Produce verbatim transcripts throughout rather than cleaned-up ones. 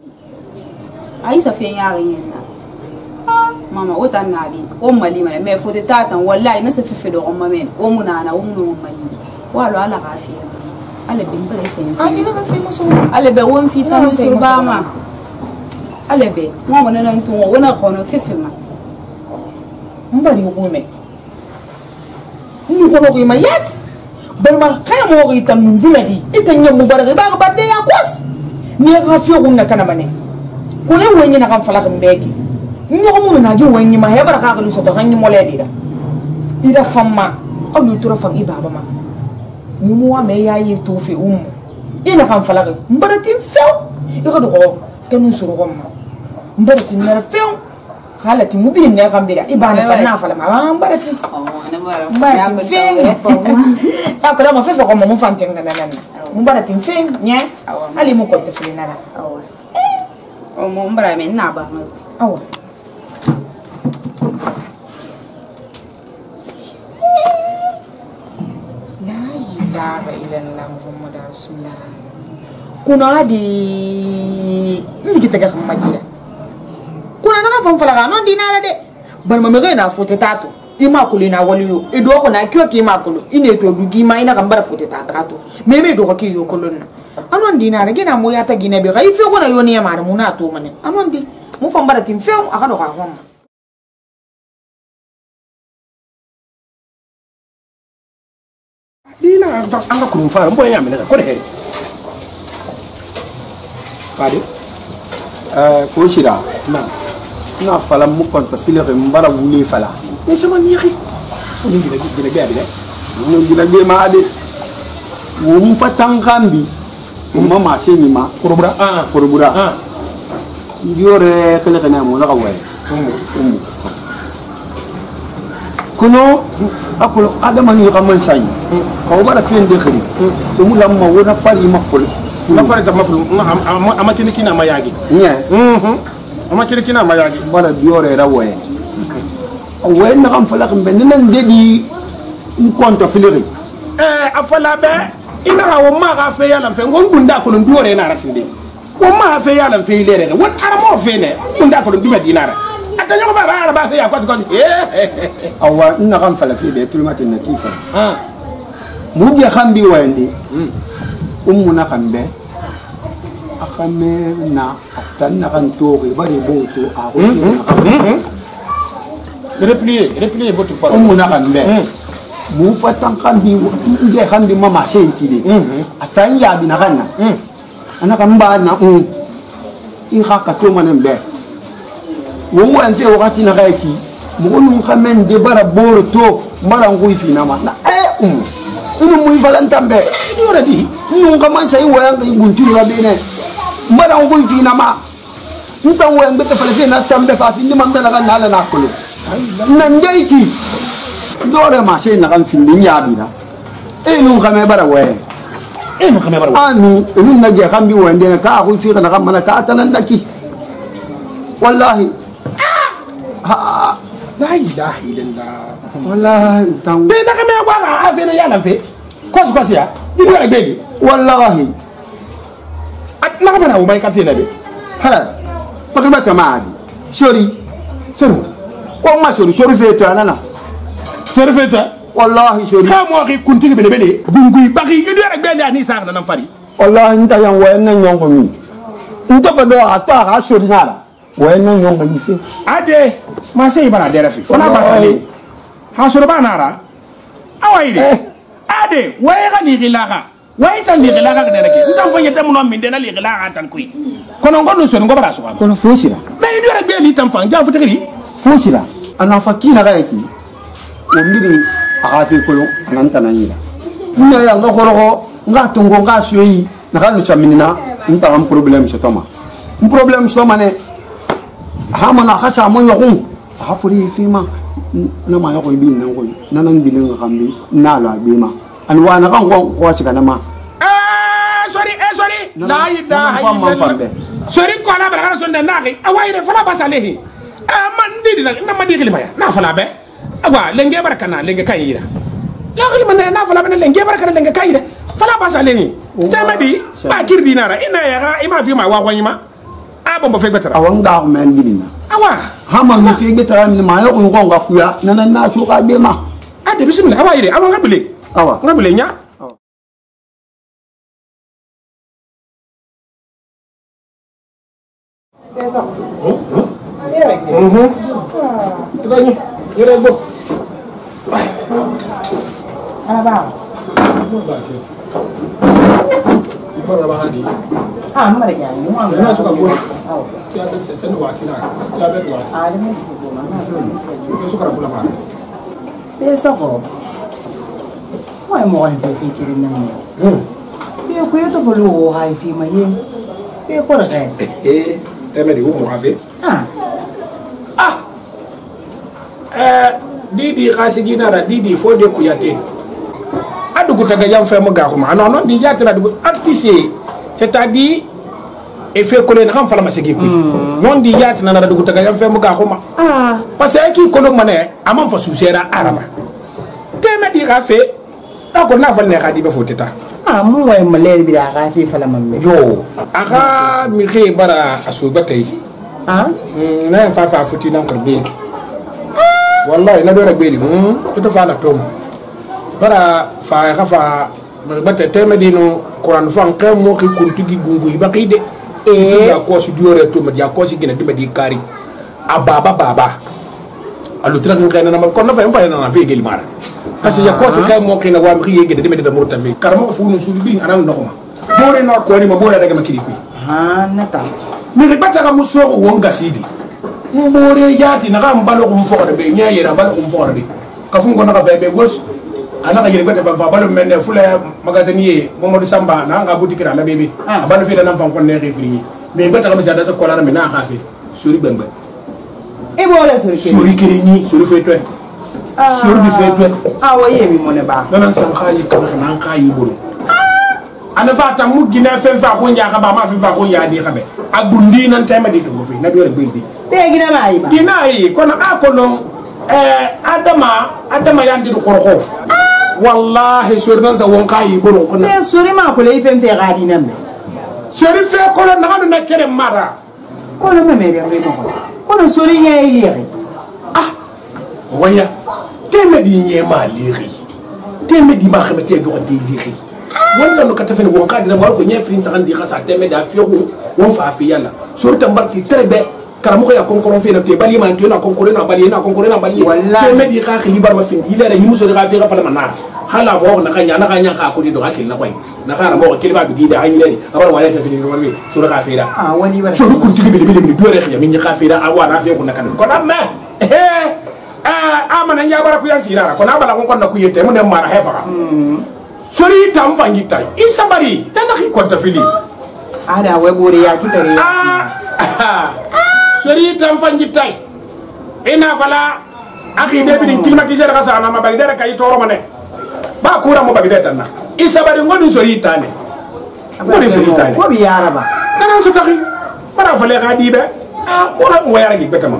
Aïssa fait rien. Maman, autant nabi, on m'a dit, mais faut des tates, voilà, il ne se fait de romain, on m'a na, on m'a dit. Voilà, la rafie. Allez, bien, c'est allez, ben, on fit un sur Bama. Allez, ben, moi, on a un tour, on a qu'on fait fait. On va dire, oui, nous allons y yet. Belma, quand on est en Buladi, et un young Mubarak, but they are quas. Near Rafi, on a canamane. Kuna wenye na kamfala mbeki nyo mu na gi wenye ma hebara ka ka luso to hanyi moledi da ida famma au du tura fang ibaba ma mu wa me yayi to fi um ina kamfala ga mbara tim few iko do ko tanu suru ko ma mbara tim na few halati mu bi ne kambira ibana fa na fala ma mbara tim oh na mbara mbara tim fe ko la ma fe fa ko mo fan tenga na na mbara tim fe nya ali mu ko te fi na na oh mon bras mais n'a pas ah ouais la ilaha illallah muhammad rasulullah kuna di ndi kita ga madina kuna na fa fala ga non dinara de ban ma me na fote tato ima kulina waliyo e do ko na kyo ki ma kulu ine to dugi ma ina kan bara fote tato me me do ko ki yo kulunna anon dinara gina mo yata gina be gai fe ko na yoni ya mara muna to mane anon di mu fambara tim fe aka do ka hom dina anga kurun fa mbo ya mena ko de heri fadi euh fo shira na na fala mu konta fili re mbara wuli fala ni sama ni xi ni gina gina be abi de ni gina be ma ade wo mu fatan kambi umma ma se ni ma korobura ah korobura ah ndiore kele kana mo la ka waye umu umu kuno akulo adama ni ka man sayi ko bara fen de khiri umu lamma wona fari ma ful ma fari ta ma ful ama kini kina ma yagi nya mhm ama kini kina ma yagi bara diore ra waye waye na kam fala kam ben nan dedi un konto filiri eh afala be ina ga wamma ga fe yala fe ngon bunda ko ndore na rasinde wamma fe yala fe lere won aramo fe ne bunda ko ndima dinara atanya ko baba ba fe ya kwasi kwasi awa ina kan fala fe be tulmati na kifa ah mu bi khambi wande ummu na kambe akame na tan na kan to ke bari boto a ko replier replier boto par ummu na kambe mu fatan kambi nge kambi mama senti de atan ya bi na kana ana kan ba na um i haka to manen be wo mo ante wakati na gaiki mu onu kamen de bara boro to mara ngui fina ma na eh um inu mu valantambe di ora di nu kaman sai wo yang buntu la bene mara ngui fina ma nta wo yang bete fale na tambe fa fi ni man na kan hala na kulu nan gaiki dore ma sai na kan fin ni yabi na e nu kame bara we e nu kame bara anu inu na ge kan bi wende na ka ku fi na kan mana ka tanan daki wallahi ha la ilaha illallah wallahi tan be na kame wa ka afi na yala fe kos kos ya di wala beli wallahi at na kame na o mai kapte na be ha pa ka mata maadi sori sori ko ma sori sori fe to anana serfeta wallahi sori ka mo ki kunti bele bele bungui baki ngi do rek bele ani sax na nam fari wallahi nta yang wa na nyongo mi nto ko do ata ha sori nara wa na nyongo mi fe ade ma sey bana dere fi fona ba sale ha sori ba nara awaide ade wa ga ni gilaga wa ita ni gilaga ga nake nta fanya tam no min de na li gilaga tan kuy kono ngono sori ngo bara suka kono fosira me do rek bele tam fa ja fu tegri fosira ana fakina ga yaki wondiri akafi kolo ananta na yira ina ya ngokoro nga tongo nga suyi na kanu chaminina nta am problem sotoma un problem sotoma ne ha mana khasa mo yokum ha furi fima na ma yokoy bi na ngoy nanan bilin kambi na la bima an wana kan ko ko ci kana ma eh sorry eh sorry la ilaha illallah sorry ko la bara sonde ndaki awayre fala basalehi eh man didi na ma dikli maya na fala be agwa lenge barakana lenge kayira la khali man na fala ben lenge barakana lenge kayira fala basa lengi tamadi ba kirdi nara ina ya ga ima fi ma wa kwanyima a bomba fe betara awan ga men gidina awa hama mi fe betara mi ma yo ko nga kuya nana na so ka be ma a de bismillah awa ire awa ngabile awa ngabile nya Esa. Mira que. mhm tani ire go Ana ba. Bara ba hadi Ah, mara ya ni wa. ina suka gona Au. ti abe se tan wati na ti abe wati Ah, ni su ko na. ko suka fula ma Esa ko. Wa mo an fe fi kiri na ni. hmm Pe ko yo to fo lo ha fi ma yin. Pe ko ra ga. eh teme di umu ave Ah. ah eh didi khasigi na da didi fo de kuyate adugu taga yam fe mo ga xuma non non di jati la dugu artiste c'est-à-dire e fe ko len xam fala ma segi ku non di jati na na dugu taga yam fe mo ga xuma Ah. parce que ki ko lo mané amam fa susera araba teme di khafe ako na fa ne khadi be fo teta Ah, mu wa maler bi da ga fi fala man me. yo aka mi xe bara aso batay Ah. na fa fa futi nan ko beki wallahi na do rek beli hmm ito fa na tom bara fa ka fa bata teme dino quran fa kan mo ki kuntigi gungu ibaqide Eh. ya ko su diore to ma ya ko si gina dimadi kari ababa baba alu tra kan na ma ko na fa fa na fa geli mara parce que ya ko si kan mo ki na wa mi yege dimadi da murta fi karamo fu no su bi anan ndokoma bore na ko ni ma bore daga makiri ku Ah, na ta. mi ke bata ka muso wonga sidi mbore yati na kam balo kum fo be nya yera balo kum fo be ka fu ngona ka be gos ana ka yere bata fa balo menne fula magazine ye Mamadou Samba na nga boutique la bebe balo fi da nam fam kon ne refri mi bata ka misa da sa kolara mi na ka fe suri bembe E bo la suri ke. suri kere ni suri fe to suri bi fe to Ah, wa ye mi mo ne ba. nana sam khayi ka na khayi buru ana fa ta mu gina fen fa ko nya ka ba ma fen fa ko nya di khabe abundi nan tema di to fi na do rek bi Pe gina ma yi ba. gina yi kono a kono eh adama adama yandi do korko wallahi sorban sa won kai buru kono Pe suri ma ko le fe fe ga di nan me. sori fe kono na no na kere mara Ko no me me be mo. Ko no suri ye ile re. ah waya teme di nyema liri teme di ma xamete do di liri won kan ka tafene won ka dina war ko nyefrin sa andi khasa teme da fiyo won fa fi yalla sori tambarti trebe karamo ya konkoron fe na te bali man to na konkoron na bali na konkoron na bali teme di ka khili bar ma fin ile ra yimu sori ka fe ka fala manna hala mo na kanya na kanya ka ko di do akil na koy na kara mo kili ba du gida ay ni abar wala ta fini woni sori ka fe da Ah, wani ba. sori kun tigi bi bi ni do re ya min ka fe da awa na fe ko na kan ko na me eh amana nyabara ku yan sirara ko na bala ko na ku yete mo ne mara hefa sori tam fangi tay isabari dana ki konta fili Ada we bore ya kitare ya. ah sori tam fangi tay ina fala akhi de bi climatiseur ka sana ma bali dara kay toro mane ba kura mo bagi de tanna isabari ngoni sori tane ngoni sori tane Ko bi yara ba. dana su taxi para fale ga dibe ah wala mo yara gi betama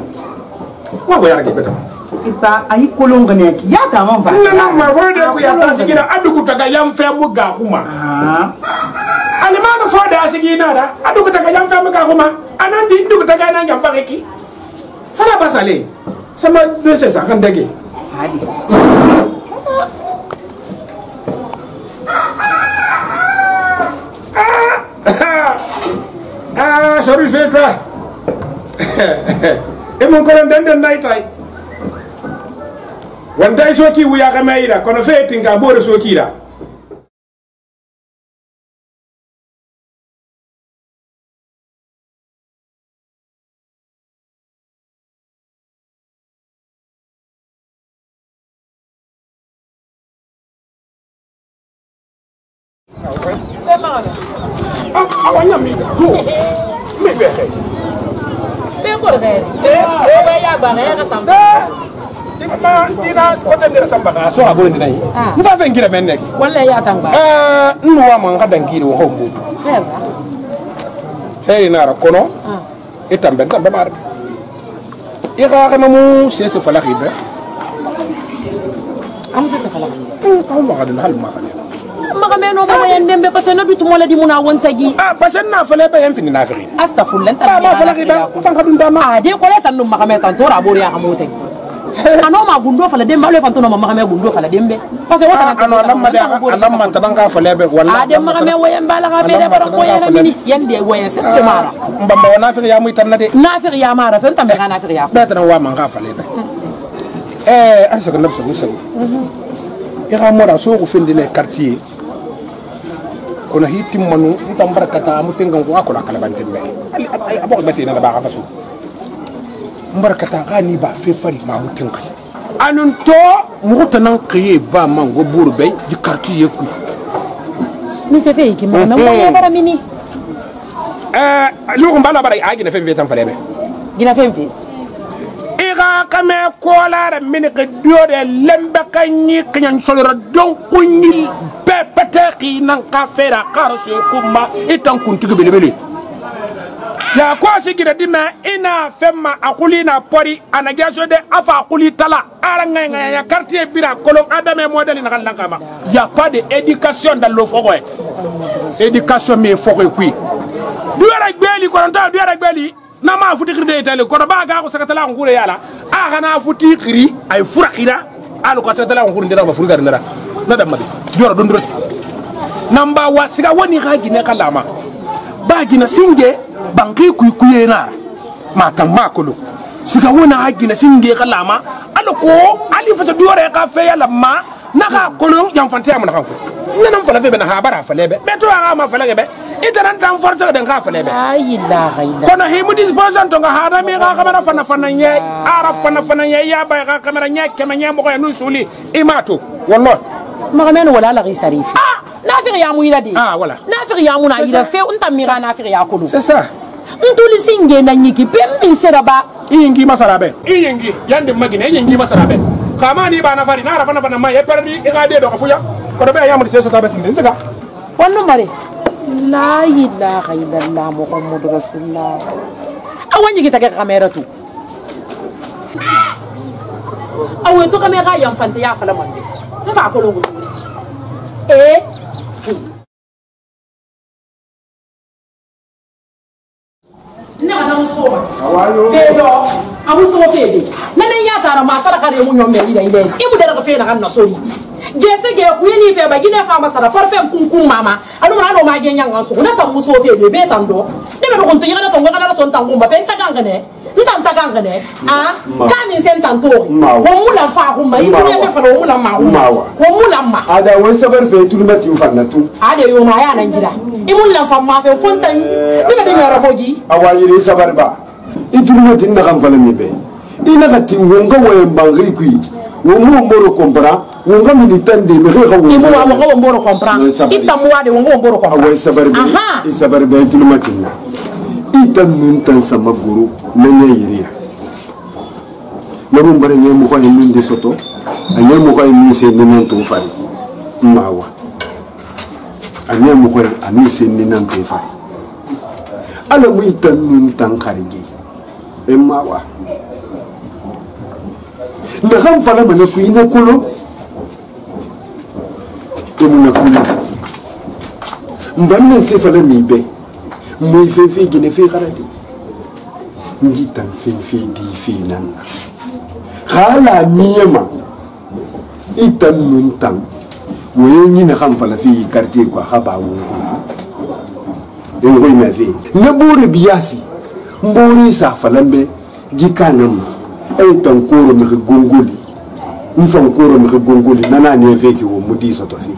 wa go yara gi betama Ita ayi kolon gane ki ya ta man fa. nana ma fo de ku ya ta sigina adugu taga yam fe mu ga kuma Ah. alimana fo da sigina da adugu taga yam fe mu ga kuma anandi dugu taga na yam fa ki fala basale sama do se sa kan dege Hadi. ah sorry feta e mon ko den den nay tay wanda soki wuya ka mayira kono feti nga bore soki da awanya mi go mi be he Pe ko re. Eh, be ya ba re ka sam. ma dina kote ndira samba ka so abore ndina yi mu fa fe ngira men nek Walla ya tang ba. eh nnu wa man kada ngiri wo hombo Fer. heri nara kono Ah. itambe tambe mar i ga ga mu sese fala khibe Am se se fala. am ma ga hal ma fa magame no ba yan dembe parce que na bitu mola di muna wontagi ah parce que na fele be yan fini na firi astaghfirullah ta ma fele ba tan kadun da ma de ko le tan no magame tan tora bori ya hamote ano ma gundo fala dembe ale fanto no magame gundo fala dembe parce que wata ano lamma de lamma tan ka fele be walla a de magame wayen bala ka fele bara ko yana mini yande wayen sesse mara mbamba wana firi ya muy tan na de nafir ya mara fen tambe kana nafir ya be tan wa man ka fele be eh an saka nabsa ni sabu ira mora so ko fendi le quartier kono hitim manu ntam barakata amutenga ko akola kala bante be ali abo bati na ba ka faso mbarakata gani ba fe fari ma mutenga anun to mu tanan qiye ba man go burbe di quartier ku mi se fe ki ma na mo bara mini eh yo ko bala bara agi na fe fe tan falebe gina fe fe ira kame kola mini ke diode lembe kanyi kinyan solora don kunyi be pataki nan ka fera qarsu kuma itan kuntiga belebele ya ko sigira dima ina femma akulina pori anagaso de afa akuli tala aranga ya quartier bira kolon adame modèle na kan kama ya pas de éducation dans le foyer éducation mais foyer kui duara gbeli ko nta duara gbeli na ma futi khiri de tele ko ba ga ko sakatala ko ngure yala a kana futi khiri ay furakira alu ko sakatala ko ngure ndira ba furgar ndira na dam madi duara don dro namba wa siga woni ga gine kalama ba gina singe banki kuy kuyena mata makolo siga wona agina singe kalama alko ali fa duore ka fe yala ma naka kolon yam fante am na ko nanam fala fe be na ha bara fale be beto aga ma fale be itaran tam force be ka fale be ayilla gayla kono himu disposan to ga hada mi ga kamera fana fana nye ara fana fana nye ya ba ga kamera nye kema nye mo ko nu suli imato wallahi magame no wala la risarifi nafir ya mu yila de ah wala nafir ya mu na yila fe unta mira nafir ya kulu c'est ça ntuli singe na nyiki pem min seraba ingi masarabe ingi yande magine ingi masarabe kama ni ba na fari na rafa na fana ma ya perdi ga de do ko fuya ko do be yamul se so tabe sinde sega wannan mare la ilaha illallah muhammadur rasulullah awanyi kita ke kamera tu awe to kamera yam fante ya fala mande nfa ko lo eh ne ga dan so ma awayo be do abu so fe be nene ya tara ma sara kare mu nyom me ida ida ibu da ga fe na kan na sori gese ge ku ni fe ba gine fa ma sara parfait kun kun mama anu ma no ma ge nyanga so na tam mu so fe be be tan do de be ko to yira to ngana na so tan ko ba pe ta ganga ne ntan ta ganga ne ah ka mi sen tan to wo mu la fa ko ma ibu ne fe fa wo mu la ma wo mu la ma ada wo sabar fe tu ma tin fa na tu ade yo ma ya nan gida imun la fa ma fe fontan ni be dinga rabogi awayi ni sabar ba ituru tin na kan fa mi be ina ka tin wonga wo bangi kui wo mu mboro kompra wonga militante me re ko imu wa wonga mboro kompra itamu wa de wonga mboro kompra awayi sabar be i sabar be ituru ma tin itan nun tan sama guru nanya yiriya namun bare nyemu ko en de soto anyemu ko en se ninan to fari mawa anyemu ko ani se ninan to fari ala mu itan nun tan kharigi e mawa na xam fala mana ku ina kulo to mun kulo mbanne se fala mi be muy fe fe gine fe kharadi ngi tan fe fe di fe nan khala miyama itan nun tan woyo ni na xam fala fi quartier ko khaba wo en ko me fe na bore biasi mbori sa falambe gikanam ay tan koro me gongoli mfan koro me gongoli nana ne fe ki wo mudi so to fi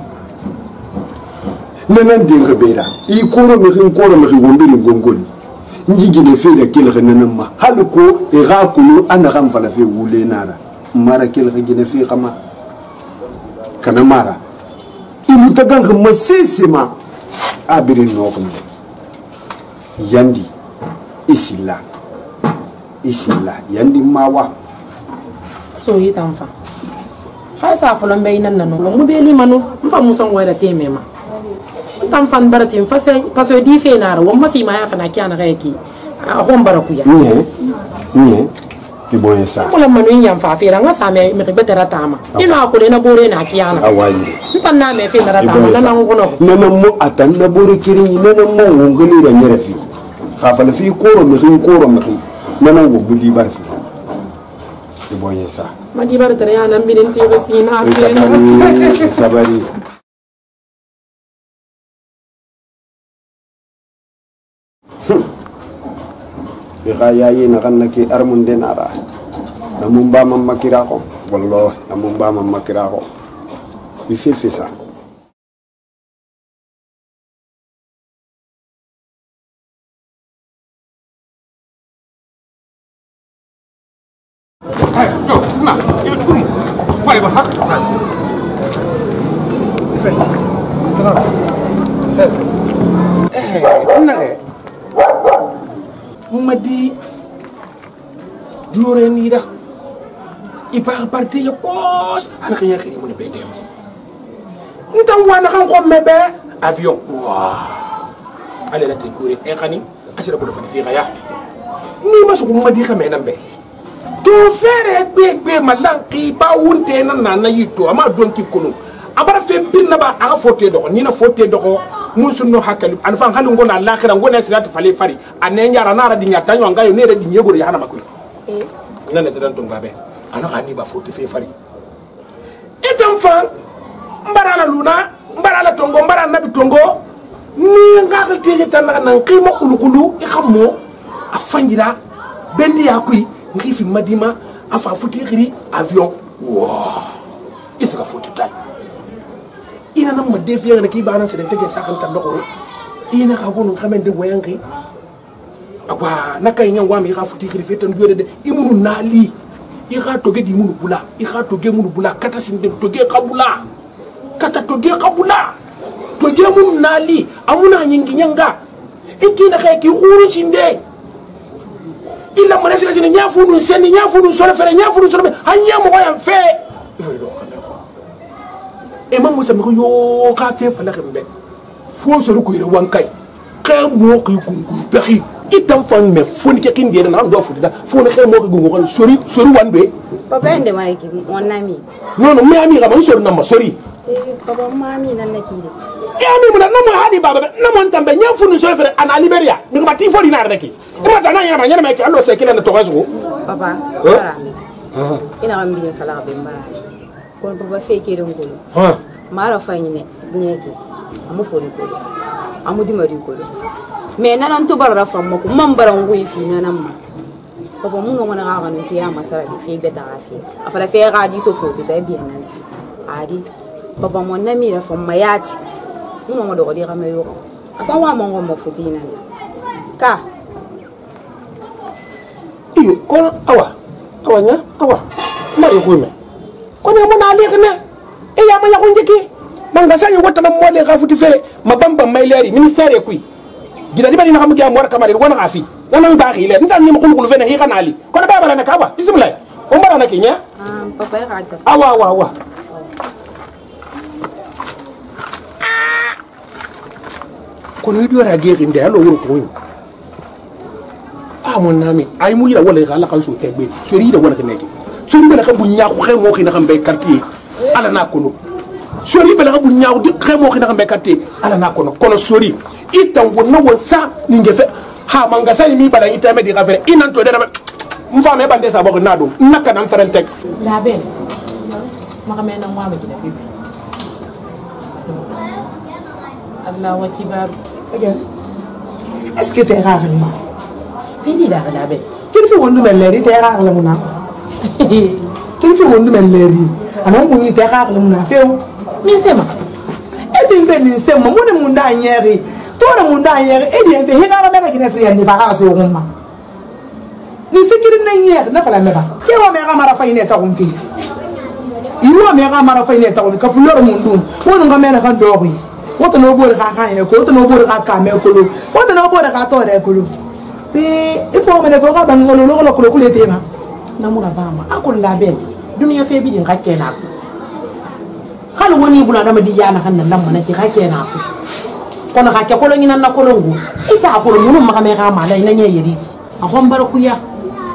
nanan dinga bera i koro me hin koro me gombiri gongoli ngi gine fe da kel nanan ma haluko e ga kulu ana xam fala fe wule nara mara kel gine fe kama kana mara i mutagan ma sesema abiri no ko yandi isilla isilla yandi mawa so yi tanfa fa sa fulon be nan nan mu be li manu mfa muson wayda temema tan fan baratin fa sai paso di fe na ra wamma si ma ya fana kiana ga yake a hon baraku ya nye nye ki boye sa kula manu nyam fa fira nga sa me me betera tama ino akule na bore na kiyana awayi ntan na me fira tama na na ngono nana mo atan na bore kiri nana mo ngoli ra nyere fi fa fa fi koro mi rin koro mi nana wo budi bar fi ki boye sa ma di bar tere yana mbinin ti resina sabari sabari bi khaya yi na kan naki armun den ara namun ba mam makira ko wallahi namun ba mam makira ko bi fi fi sa ay yo na yo kum fale ba hak fe kana eh na eh madi dure ni da ibar parti yo kos ana kanya khiri mun be dem ntam wana kan ko mebe avion wa ale la tekuri e khani asira ko fa fi khaya ni masu ko madi khame nambe to fere be be malanki ba wunte nan na na yito ama donki kunu abara fe binna ba aga fote do ni na fote do mun sunno hakalu an fan halu ngona l'akhirah ngona siratu fale fari ane nyara nara di nyata nyo ngayo ne di nyegoro ya hana makui eh nane tan to ngabe ana hani ba fote fe fari etam fan mbara la luna mbara la tongo mbara nabi tongo ni ngal tege tan nan qimo kulukulu i xammo afanjira bendi yakui ngifi madima afa futi khiri avion wow isaka futi tay ina nam ma defiya na ki bana se de tege sakan tan dokoro ina ka gonu xamende wayangi agwa nakay nyang wami ka futi khiri fetan duwede de imunu nali i ka toge di munu bula i ka toge munu bula kata sim dem toge kabula kata toge kabula toge munu nali amuna nyingi nyanga ikina kay ki khuru sinde illa mo nasi sini nyafu nu seni nyafu nu solo fere nyafu nu solo hanya mo yam fe ifo do e mam musa mi ko yo ka fe fa la xembe fo so ko yere wankay ka mo ko gungu baxi itam fan me foni ke kin de na do fu da fo ne xe mo ko gungu ko sori sori wande papa ende ma ki mon ami non non mi ami ga man sori na ma sori eh papa mami nan na ki de e ami mo na mo hadi baba na mo ntambe nyafu nu solo fere ana liberia mi ko bati fo dinar rek ima tana nyama nyama ke allo se kila na to gazo papa ara ah ina ambi kala be mba ko papa fe ke don ko ha mara fayni ne nyeki amu fori ko amu di mari ko me nanan to barra famma ko man baran goyi fi nanan ma papa mun no mana ga no tiya masara di fe beta afi afala fe ga di to foti da bi nansi adi papa mon na mi la famma yati mun no do ko di ga me yo afa wa mo ngo mo foti nan ka iyo ko awa awa nya awa mari ko me ko ne mo na le ne e ya ma ya ko ndiki manga sa yo wata mo le ga futi fe mabamba may leri ministère kui gida di bari na xam gam war kamari wona afi wona baaxi le ndan ni mo khul khul fe ne hi xana ali ko na baba na ka wa bismillah o mara na ki nya ah papa ya ka awa awa awa ko ne do ra ge inde alo won ko ah mon ami ay mu yira wala xala kan so tegbe sori da wala ke neki sori bela xam bu ñaaxu xey mo xi na xam bay quartier ala na ko no sori bela xam bu ñaaxu di xey mo xi na xam bay quartier ala na ko no kono sori itam wonna won sa ni ngefe ha manga say mi bala itame di gafere inan to de na mfa me bande sa bok na do naka nam feren tek la ben ma xamé na mo amati na fi Allah wa kibar est-ce que t'es rare ni Pini dah ada be. Kini fi wondu men leri te rare la muna. Kini fi wondu men leri. Anon bunyi te rare la muna feo. Mi sema. E tin fe ni sema mo de munda nyeri. To de munda nyeri e di fe hega la mera kine fi ni ba ka se umma. Ni sikiri na nyer na fala meba. Ke wa mera mara fa ine ta kumfi. Iwa mera mara fa ine ta kumfi ka fuloro mundu. Wonu nga mera kan dobi. Woto no bore ka ka ne ko woto no bore ka ka me ko lo. Woto no bore ka to de ko lo. Be ifo mene fo ka bangolo lo lo ko le tema namuna bama akul la ben dunya fe bi din ka kena ko halu woni bula dama di yana kan lamma na ki ka kena ko kono ka ke ko lo ngina na ko longu ita ko lo mun ma ka me ka ma la ina nye yeri a hon bar ku ya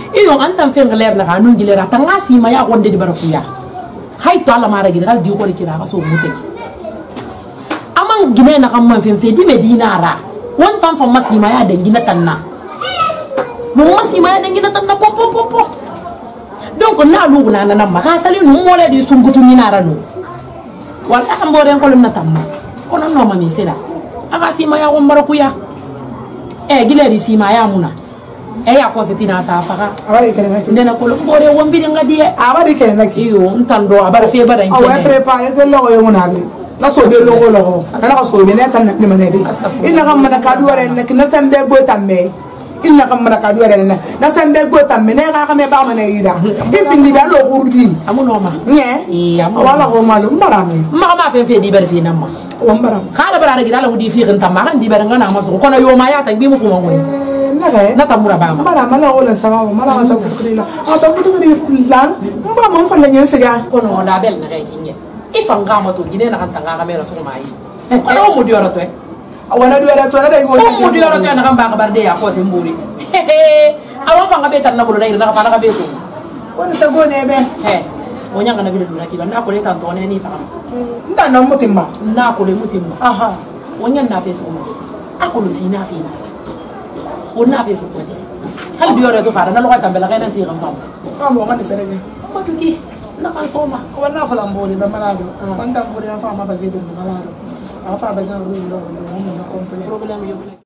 iyo antam fen gler na kanu gilera tanga sima ya gonde di barakuya hay to ala mara gidal di ko kira ka so mute amang gine na kam man fen fe di medina ra won tam fa masima ya de gina tanna mo masima ya de gina tanna pop pop pop donc na lu na na ma ka sali no mo le di sungutu ni na ra no wal akam bo den ko na tamma kono no ma mi sela aka sima ya won barakuya e gileri sima ya muna e ya ko setina sa faka abari kene nak ndena ko lo bore won bi nga die abari kene nak iyo ntando abara fe bara o e prepare de logo yo muna bi na so be logo logo na ko so be ne tan nak ni mane de inna kam mana ka duware nak na sambe go tamme inna kam mana ka duware na na sambe go tamme ne ka kame ba mane yida ifindi da lo kurdi amuno ma nye iya wala ko malu mbarame ma ma fe fe di bara fe namma o mbaram kala bara gida la wudi fi kan tamma kan di bara ngana maso kono yo ma ya tan bi mu fu mo ngoy na tamura ba ma mala mala wala sama mala ta futrina a ta futrina lan mba mo fa la nyen sega kono na bel na kay kinye ifanga ma to gine na kan tanga kamera so mai kono mo di oro to e wana di oro to na dai go mo di oro to na kan ba ka barde ya ko se mburi awon fanga be tan na bulu dai na ka na ka be to wona sa go ne be he wonya ngana bi na ki ba na ko le tan to ne ni fa nda na mutimba na ko le mutimba aha wonya na fe so mo akulu sina fi na wonna fe so poti hal bi yore to fara na lo ka tambela kay nan ti ram pam ah mo ngani serege ma tuki na kan soma wana fala mbori ba malado wanda mbori na fa ma bazido malado afa bazan ru ndo ndo mo na komple problème yo